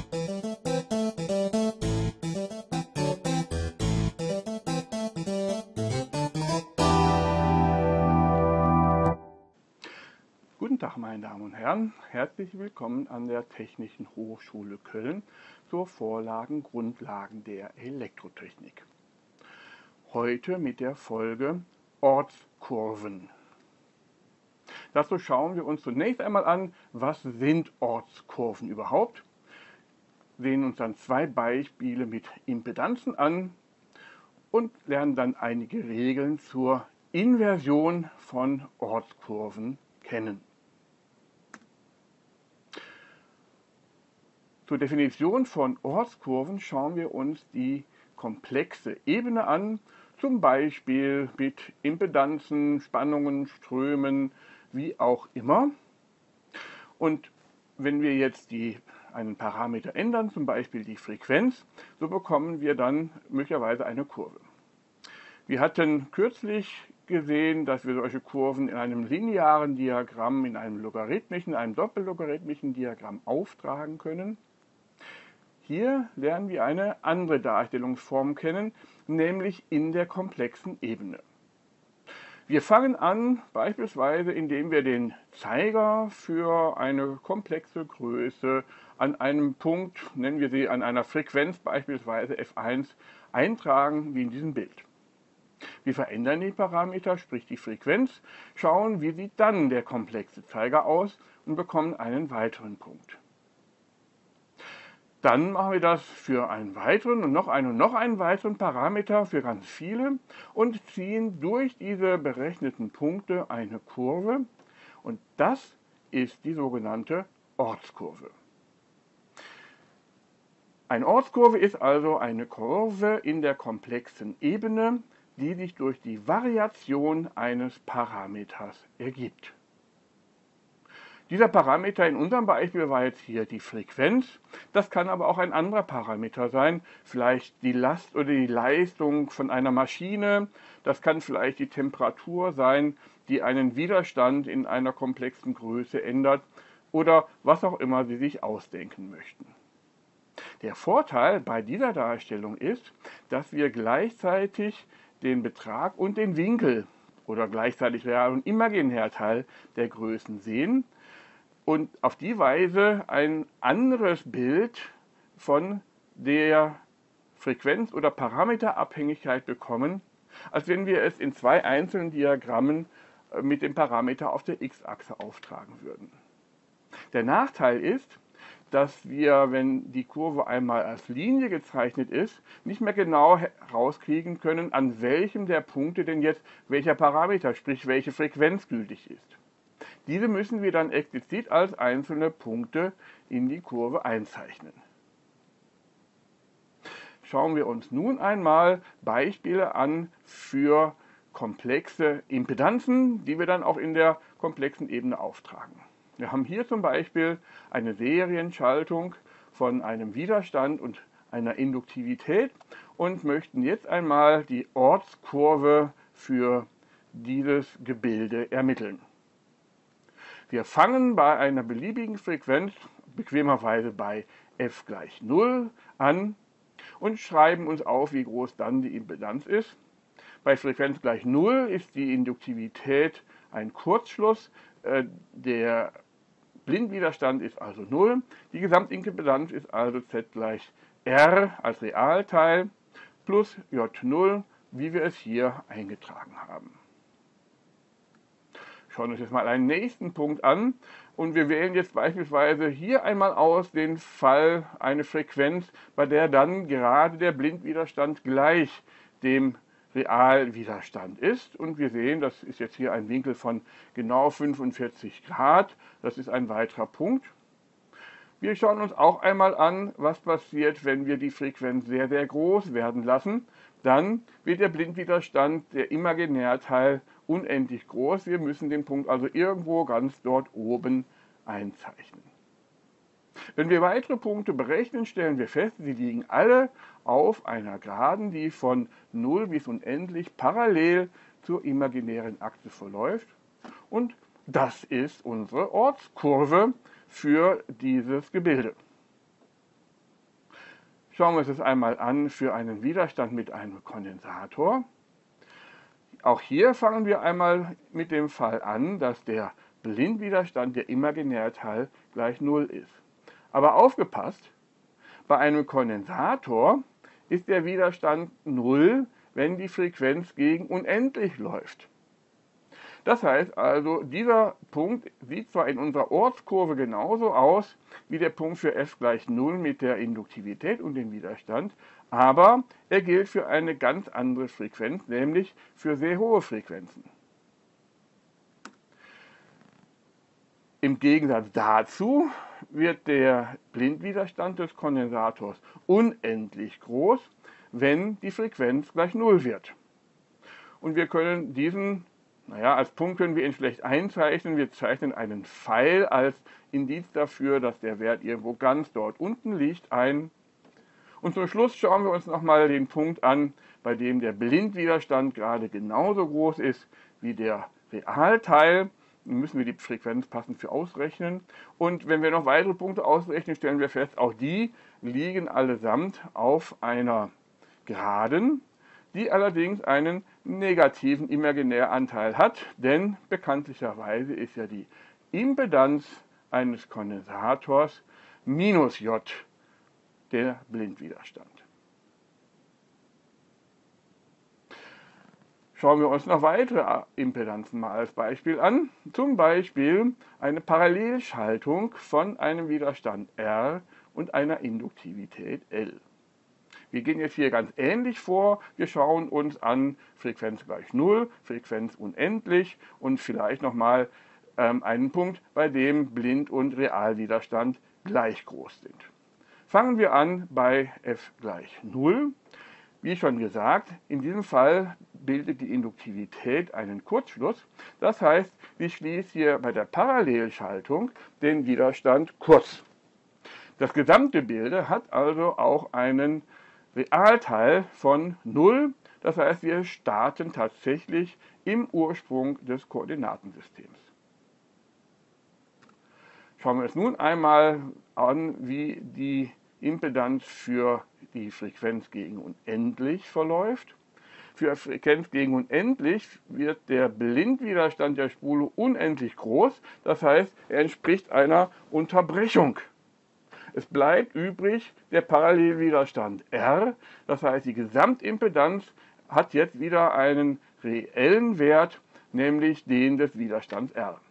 Guten Tag, meine Damen und Herren, herzlich willkommen an der Technischen Hochschule Köln zur Vorlagen Grundlagen der Elektrotechnik. Heute mit der Folge Ortskurven. Dazu schauen wir uns zunächst einmal an, was sind Ortskurven überhaupt, sehen uns dann zwei Beispiele mit Impedanzen an und lernen dann einige Regeln zur Inversion von Ortskurven kennen. Zur Definition von Ortskurven schauen wir uns die komplexe Ebene an, zum Beispiel mit Impedanzen, Spannungen, Strömen, wie auch immer. Und wenn wir jetzt einen Parameter ändern, zum Beispiel die Frequenz, so bekommen wir dann möglicherweise eine Kurve. Wir hatten kürzlich gesehen, dass wir solche Kurven in einem linearen Diagramm, in einem logarithmischen, einem doppellogarithmischen Diagramm auftragen können. Hier lernen wir eine andere Darstellungsform kennen, nämlich in der komplexen Ebene. Wir fangen an beispielsweise, indem wir den Zeiger für eine komplexe Größe an einem Punkt, nennen wir sie an einer Frequenz beispielsweise f1, eintragen, wie in diesem Bild. Wir verändern die Parameter, sprich die Frequenz, schauen, wie sieht dann der komplexe Zeiger aus und bekommen einen weiteren Punkt. Dann machen wir das für einen weiteren und noch einen weiteren Parameter für ganz viele und ziehen durch diese berechneten Punkte eine Kurve und das ist die sogenannte Ortskurve. Eine Ortskurve ist also eine Kurve in der komplexen Ebene, die sich durch die Variation eines Parameters ergibt. Dieser Parameter in unserem Beispiel war jetzt hier die Frequenz. Das kann aber auch ein anderer Parameter sein, vielleicht die Last oder die Leistung von einer Maschine. Das kann vielleicht die Temperatur sein, die einen Widerstand in einer komplexen Größe ändert oder was auch immer Sie sich ausdenken möchten. Der Vorteil bei dieser Darstellung ist, dass wir gleichzeitig den Betrag und den Winkel oder gleichzeitig real und imaginär Teil der Größen sehen und auf die Weise ein anderes Bild von der Frequenz- oder Parameterabhängigkeit bekommen, als wenn wir es in zwei einzelnen Diagrammen mit dem Parameter auf der x-Achse auftragen würden. Der Nachteil ist, dass wir, wenn die Kurve einmal als Linie gezeichnet ist, nicht mehr genau herauskriegen können, an welchem der Punkte denn jetzt welcher Parameter, sprich welche Frequenz gültig ist. Diese müssen wir dann explizit als einzelne Punkte in die Kurve einzeichnen. Schauen wir uns nun einmal Beispiele an für komplexe Impedanzen, die wir dann auch in der komplexen Ebene auftragen. Wir haben hier zum Beispiel eine Serienschaltung von einem Widerstand und einer Induktivität und möchten jetzt einmal die Ortskurve für dieses Gebilde ermitteln. Wir fangen bei einer beliebigen Frequenz, bequemerweise bei f gleich 0, an und schreiben uns auf, wie groß dann die Impedanz ist. Bei Frequenz gleich 0 ist die Induktivität ein Kurzschluss, der Blindwiderstand ist also 0, die Gesamtimpedanz ist also Z gleich R als Realteil plus J0, wie wir es hier eingetragen haben. Schauen uns jetzt mal einen nächsten Punkt an und wir wählen jetzt beispielsweise hier einmal aus den Fall eine Frequenz, bei der dann gerade der Blindwiderstand gleich dem Realwiderstand ist und wir sehen, das ist jetzt hier ein Winkel von genau 45 Grad, das ist ein weiterer Punkt. Wir schauen uns auch einmal an, was passiert, wenn wir die Frequenz sehr, sehr groß werden lassen. Dann wird der Blindwiderstand, der Imaginärteil, unendlich groß. Wir müssen den Punkt also irgendwo ganz dort oben einzeichnen. Wenn wir weitere Punkte berechnen, stellen wir fest, sie liegen alle auf einer Geraden, die von 0 bis unendlich parallel zur imaginären Achse verläuft. Und das ist unsere Ortskurve für dieses Gebilde. Schauen wir uns das einmal an für einen Widerstand mit einem Kondensator. Auch hier fangen wir einmal mit dem Fall an, dass der Blindwiderstand, der Imaginärteil, gleich 0 ist. Aber aufgepasst, bei einem Kondensator ist der Widerstand 0, wenn die Frequenz gegen unendlich läuft. Das heißt also, dieser Punkt sieht zwar in unserer Ortskurve genauso aus wie der Punkt für f gleich 0 mit der Induktivität und dem Widerstand, aber er gilt für eine ganz andere Frequenz, nämlich für sehr hohe Frequenzen. Im Gegensatz dazu wird der Blindwiderstand des Kondensators unendlich groß, wenn die Frequenz gleich 0 wird. Und wir können diesen, als Punkt können wir ihn schlecht einzeichnen. Wir zeichnen einen Pfeil als Indiz dafür, dass der Wert irgendwo ganz dort unten liegt, ein. Und zum Schluss schauen wir uns nochmal den Punkt an, bei dem der Blindwiderstand gerade genauso groß ist wie der Realteil. Dann müssen wir die Frequenz passend für ausrechnen. Und wenn wir noch weitere Punkte ausrechnen, stellen wir fest, auch die liegen allesamt auf einer Geraden, die allerdings einen negativen Imaginäranteil hat, denn bekanntlicherweise ist ja die Impedanz eines Kondensators minus J, der Blindwiderstand. Schauen wir uns noch weitere Impedanzen mal als Beispiel an. Zum Beispiel eine Parallelschaltung von einem Widerstand R und einer Induktivität L. Wir gehen jetzt hier ganz ähnlich vor. Wir schauen uns an Frequenz gleich 0, Frequenz unendlich und vielleicht nochmal einen Punkt, bei dem Blind- und Realwiderstand gleich groß sind. Fangen wir an bei f gleich 0. Wie schon gesagt, in diesem Fall bildet die Induktivität einen Kurzschluss. Das heißt, ich schließe hier bei der Parallelschaltung den Widerstand kurz. Das gesamte Bild hat also auch einen Realteil von 0. Das heißt, wir starten tatsächlich im Ursprung des Koordinatensystems. Schauen wir uns nun einmal an, wie die Impedanz für die Frequenz gegen unendlich verläuft. Für Frequenz gegen unendlich wird der Blindwiderstand der Spule unendlich groß. Das heißt, er entspricht einer Unterbrechung. Es bleibt übrig der Parallelwiderstand R. Das heißt, die Gesamtimpedanz hat jetzt wieder einen reellen Wert, nämlich den des Widerstands R.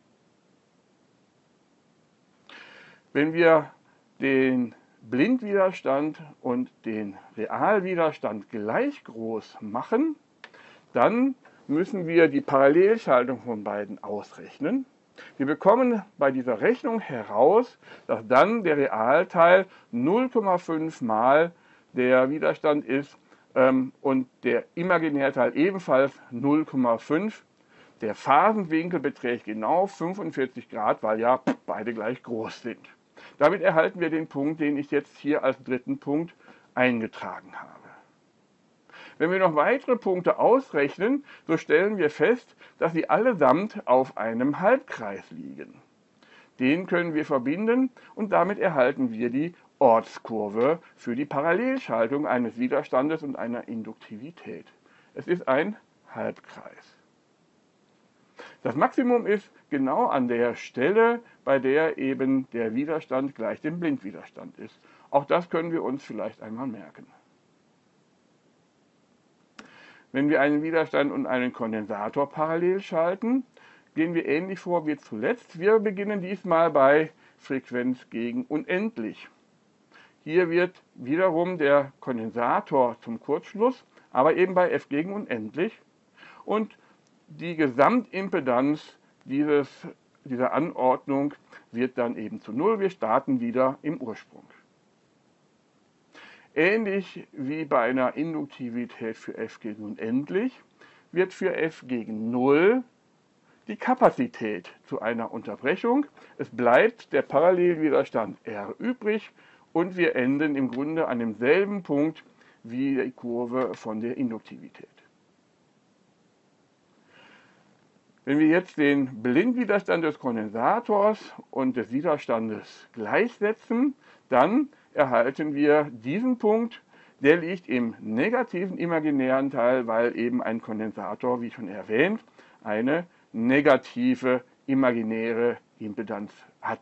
Wenn wir den Blindwiderstand und den Realwiderstand gleich groß machen, dann müssen wir die Parallelschaltung von beiden ausrechnen. Wir bekommen bei dieser Rechnung heraus, dass dann der Realteil 0,5 mal der Widerstand ist und der Imaginärteil ebenfalls 0,5. Der Phasenwinkel beträgt genau 45 Grad, weil ja beide gleich groß sind. Damit erhalten wir den Punkt, den ich jetzt hier als dritten Punkt eingetragen habe. Wenn wir noch weitere Punkte ausrechnen, so stellen wir fest, dass sie allesamt auf einem Halbkreis liegen. Den können wir verbinden und damit erhalten wir die Ortskurve für die Parallelschaltung eines Widerstandes und einer Induktivität. Es ist ein Halbkreis. Das Maximum ist genau an der Stelle, bei der eben der Widerstand gleich dem Blindwiderstand ist. Auch das können wir uns vielleicht einmal merken. Wenn wir einen Widerstand und einen Kondensator parallel schalten, gehen wir ähnlich vor wie zuletzt. Wir beginnen diesmal bei Frequenz gegen unendlich. Hier wird wiederum der Kondensator zum Kurzschluss, aber eben bei f gegen unendlich. Und die Gesamtimpedanz dieser Anordnung wird dann eben zu 0. Wir starten wieder im Ursprung. Ähnlich wie bei einer Induktivität für f gegen unendlich wird für f gegen 0 die Kapazität zu einer Unterbrechung. Es bleibt der Parallelwiderstand R übrig und wir enden im Grunde an demselben Punkt wie die Kurve von der Induktivität. Wenn wir jetzt den Blindwiderstand des Kondensators und des Widerstandes gleichsetzen, dann erhalten wir diesen Punkt. Der liegt im negativen imaginären Teil, weil eben ein Kondensator, wie schon erwähnt, eine negative imaginäre Impedanz hat.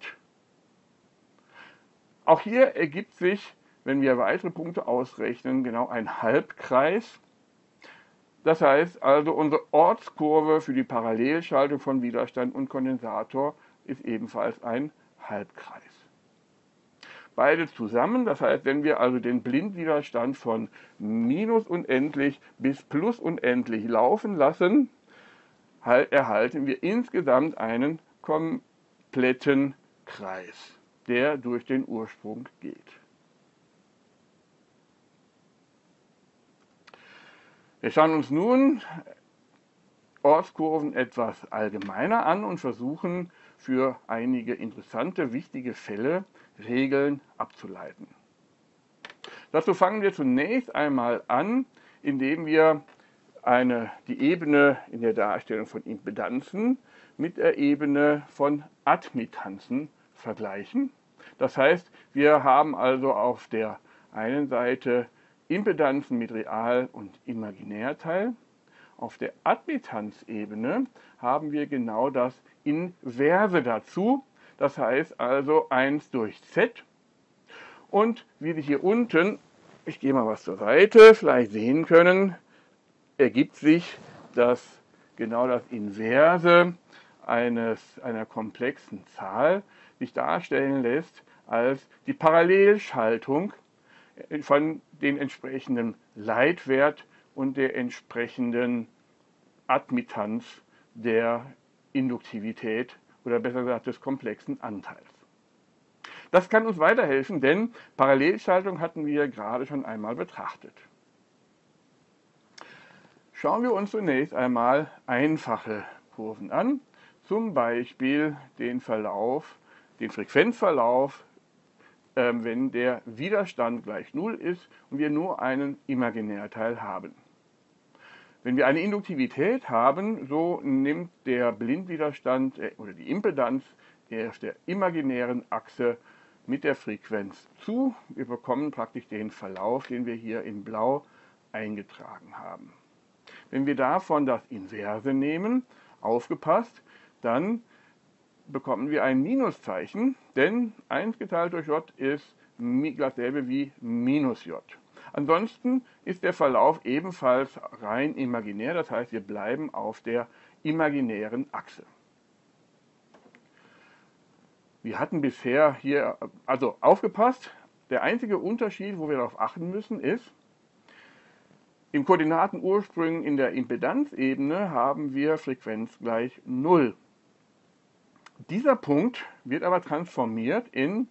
Auch hier ergibt sich, wenn wir weitere Punkte ausrechnen, genau ein Halbkreis. Das heißt also, unsere Ortskurve für die Parallelschaltung von Widerstand und Kondensator ist ebenfalls ein Halbkreis. Beide zusammen, das heißt, wenn wir also den Blindwiderstand von minus unendlich bis plus unendlich laufen lassen, erhalten wir insgesamt einen kompletten Kreis, der durch den Ursprung geht. Wir schauen uns nun Ortskurven etwas allgemeiner an und versuchen für einige interessante, wichtige Fälle Regeln abzuleiten. Dazu fangen wir zunächst einmal an, indem wir die Ebene in der Darstellung von Impedanzen mit der Ebene von Admittanzen vergleichen. Das heißt, wir haben also auf der einen Seite Impedanzen mit Real- und Imaginärteil. Auf der Admittanzebene haben wir genau das Inverse dazu. Das heißt also 1 durch Z. Und wie Sie hier unten, ich gehe mal was zur Seite, vielleicht sehen können, ergibt sich, dass genau das Inverse einer komplexen Zahl sich darstellen lässt als die Parallelschaltung von den entsprechenden Leitwert und der entsprechenden Admittanz der Induktivität oder besser gesagt des komplexen Anteils. Das kann uns weiterhelfen, denn Parallelschaltung hatten wir gerade schon einmal betrachtet. Schauen wir uns zunächst einmal einfache Kurven an, zum Beispiel den Frequenzverlauf, wenn der Widerstand gleich 0 ist und wir nur einen Imaginärteil haben. Wenn wir eine Induktivität haben, so nimmt der Blindwiderstand oder die Impedanz auf der imaginären Achse mit der Frequenz zu. Wir bekommen praktisch den Verlauf, den wir hier in Blau eingetragen haben. Wenn wir davon das Inverse nehmen, aufgepasst, dann bekommen wir ein Minuszeichen, denn 1 geteilt durch J ist dasselbe wie minus J. Ansonsten ist der Verlauf ebenfalls rein imaginär, das heißt, wir bleiben auf der imaginären Achse. Wir hatten bisher hier, also aufgepasst, der einzige Unterschied, wo wir darauf achten müssen, ist, im Koordinatenursprung in der Impedanzebene haben wir Frequenz gleich 0. Dieser Punkt wird aber transformiert in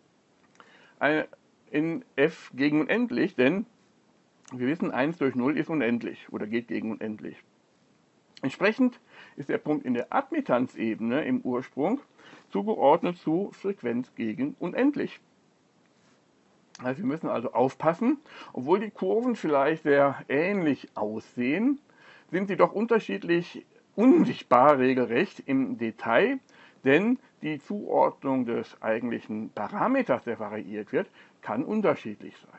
f gegen unendlich, denn wir wissen, 1 durch 0 ist unendlich oder geht gegen unendlich. Entsprechend ist der Punkt in der Admittanzebene im Ursprung zugeordnet zu Frequenz gegen unendlich. Also wir müssen also aufpassen, obwohl die Kurven vielleicht sehr ähnlich aussehen, sind sie doch unterschiedlich unsichtbar regelrecht im Detail, denn die Zuordnung des eigentlichen Parameters, der variiert wird, kann unterschiedlich sein.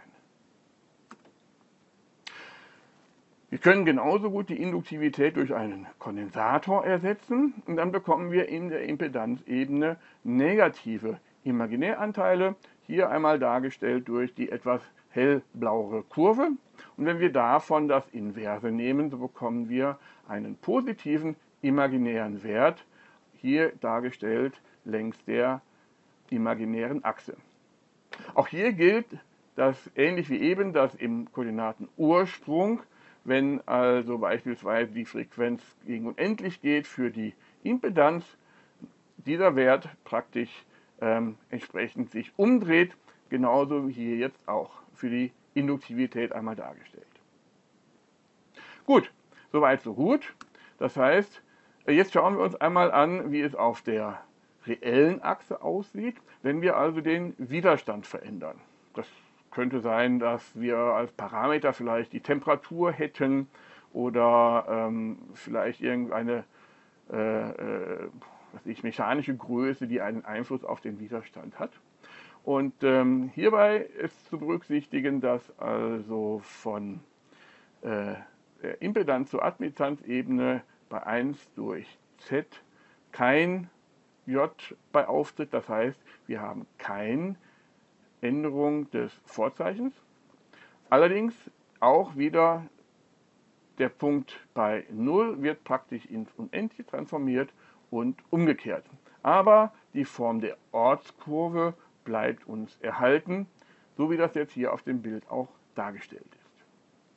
Wir können genauso gut die Induktivität durch einen Kondensator ersetzen und dann bekommen wir in der Impedanzebene negative Imaginäranteile, hier einmal dargestellt durch die etwas hellblauere Kurve. Und wenn wir davon das Inverse nehmen, so bekommen wir einen positiven imaginären Wert, hier dargestellt längs der imaginären Achse. Auch hier gilt, dass ähnlich wie eben, dass im Koordinatenursprung, wenn also beispielsweise die Frequenz gegen unendlich geht für die Impedanz, dieser Wert praktisch entsprechend sich umdreht, genauso wie hier jetzt auch für die Induktivität einmal dargestellt. Gut, soweit so gut. Das heißt, jetzt schauen wir uns einmal an, wie es auf der reellen Achse aussieht, wenn wir also den Widerstand verändern. Das könnte sein, dass wir als Parameter vielleicht die Temperatur hätten oder vielleicht irgendeine mechanische Größe, die einen Einfluss auf den Widerstand hat. Und hierbei ist zu berücksichtigen, dass also von der Impedanz zur Admittenzebene bei 1 durch Z kein J bei auftritt. Das heißt, wir haben keine Änderung des Vorzeichens. Allerdings auch wieder der Punkt bei 0 wird praktisch ins Unendliche transformiert und umgekehrt. Aber die Form der Ortskurve bleibt uns erhalten, so wie das jetzt hier auf dem Bild auch dargestellt ist.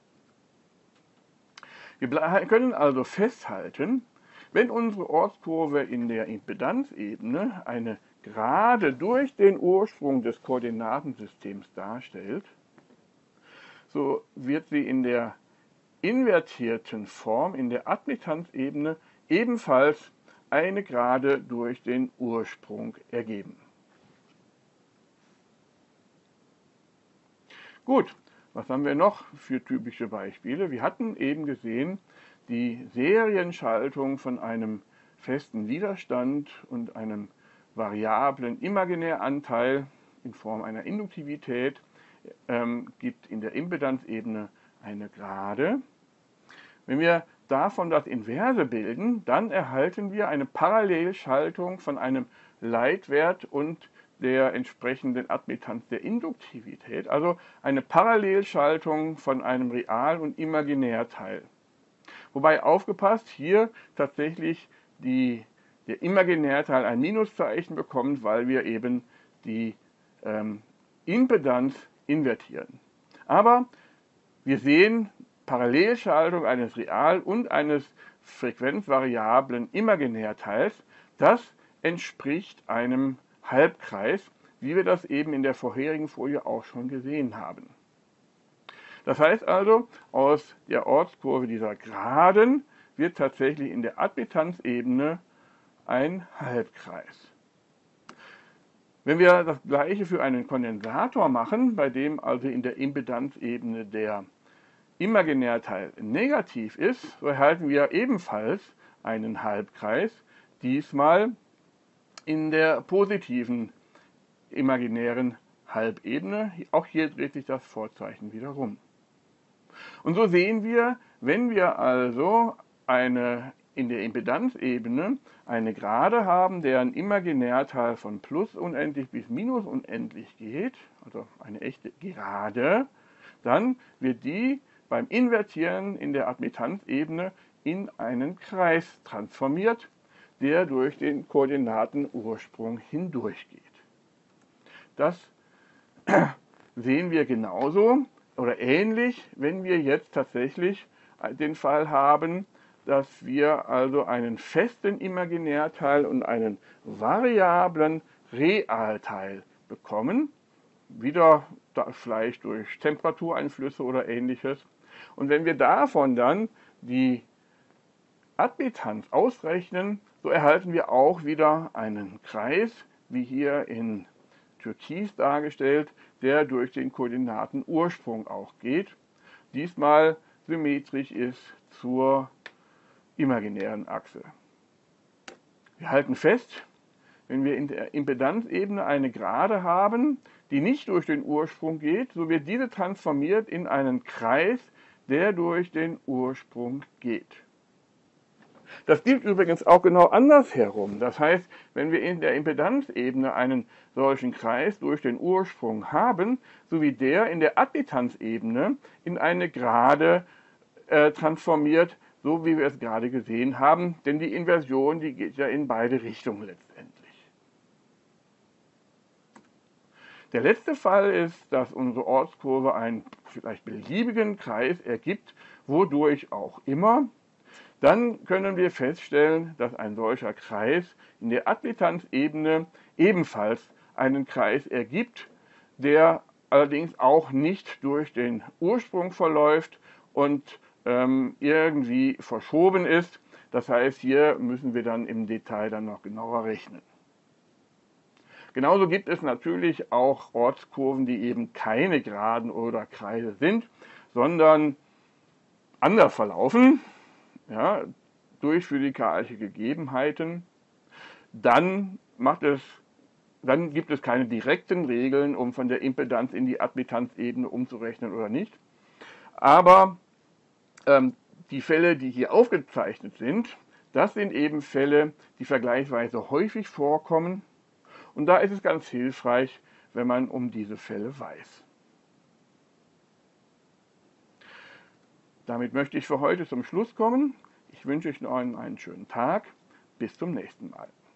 Wir können also festhalten, wenn unsere Ortskurve in der Impedanzebene eine Gerade durch den Ursprung des Koordinatensystems darstellt, so wird sie in der invertierten Form in der Admittenzebene ebenfalls eine Gerade durch den Ursprung ergeben. Gut, was haben wir noch für typische Beispiele? Wir hatten eben gesehen, die Serienschaltung von einem festen Widerstand und einem variablen Imaginäranteil in Form einer Induktivität gibt in der Impedanzebene eine Gerade. Wenn wir davon das Inverse bilden, dann erhalten wir eine Parallelschaltung von einem Leitwert und der entsprechenden Admittanz der Induktivität, also eine Parallelschaltung von einem Real- und Imaginärteil. Wobei aufgepasst, hier tatsächlich der Imaginärteil ein Minuszeichen bekommt, weil wir eben die Impedanz invertieren. Aber wir sehen Parallelschaltung eines Real- und eines frequenzvariablen Imaginärteils, das entspricht einem Halbkreis, wie wir das eben in der vorherigen Folie auch schon gesehen haben. Das heißt also, aus der Ortskurve dieser Geraden wird tatsächlich in der Admittanzebene ein Halbkreis. Wenn wir das gleiche für einen Kondensator machen, bei dem also in der Impedanzebene der Imaginärteil negativ ist, so erhalten wir ebenfalls einen Halbkreis, diesmal in der positiven imaginären Halbebene. Auch hier dreht sich das Vorzeichen wieder rum. Und so sehen wir, wenn wir also in der Impedanzebene eine Gerade haben, deren Imaginärteil von plus unendlich bis minus unendlich geht, also eine echte Gerade, dann wird die beim Invertieren in der Admittanzebene in einen Kreis transformiert, der durch den Koordinatenursprung hindurchgeht. Das sehen wir genauso oder ähnlich, wenn wir jetzt tatsächlich den Fall haben, dass wir also einen festen Imaginärteil und einen variablen Realteil bekommen, wieder vielleicht durch Temperatureinflüsse oder ähnliches. Und wenn wir davon dann die Admittanz ausrechnen, so erhalten wir auch wieder einen Kreis, wie hier in Türkis dargestellt, der durch den Koordinatenursprung auch geht, diesmal symmetrisch ist zur imaginären Achse. Wir halten fest, wenn wir in der Impedanzebene eine Gerade haben, die nicht durch den Ursprung geht, so wird diese transformiert in einen Kreis, der durch den Ursprung geht. Das gilt übrigens auch genau andersherum. Das heißt, wenn wir in der Impedanzebene einen solchen Kreis durch den Ursprung haben, so wie der in der Admittanzebene in eine Gerade transformiert, so wie wir es gerade gesehen haben, denn die Inversion, die geht ja in beide Richtungen letztendlich. Der letzte Fall ist, dass unsere Ortskurve einen vielleicht beliebigen Kreis ergibt, wodurch auch immer. Dann können wir feststellen, dass ein solcher Kreis in der Admittanzebene ebenfalls einen Kreis ergibt, der allerdings auch nicht durch den Ursprung verläuft und irgendwie verschoben ist. Das heißt, hier müssen wir dann im Detail dann noch genauer rechnen. Genauso gibt es natürlich auch Ortskurven, die eben keine Geraden oder Kreise sind, sondern anders verlaufen, ja, durch physikalische Gegebenheiten. Dann macht es dann gibt es keine direkten Regeln, um von der Impedanz in die Admittanzebene umzurechnen oder nicht. Aber die Fälle, die hier aufgezeichnet sind, das sind eben Fälle, die vergleichsweise häufig vorkommen. Und da ist es ganz hilfreich, wenn man um diese Fälle weiß. Damit möchte ich für heute zum Schluss kommen. Ich wünsche euch noch einen schönen Tag. Bis zum nächsten Mal.